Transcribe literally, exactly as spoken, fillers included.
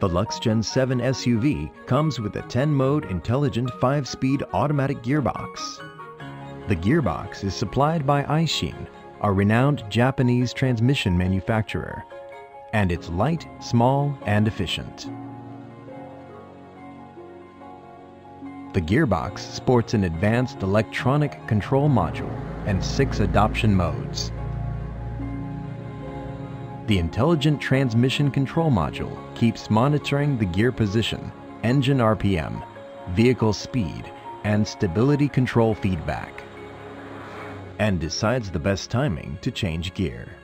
The LUXGEN seven S U V comes with a ten-mode intelligent five-speed automatic gearbox. The gearbox is supplied by AISIN, a renowned Japanese transmission manufacturer, and it's light, small, and efficient. The gearbox sports an advanced electronic control module and six adoption modes. The intelligent transmission control module keeps monitoring the gear position, engine R P M, vehicle speed, and stability control feedback, and decides the best timing to change gear.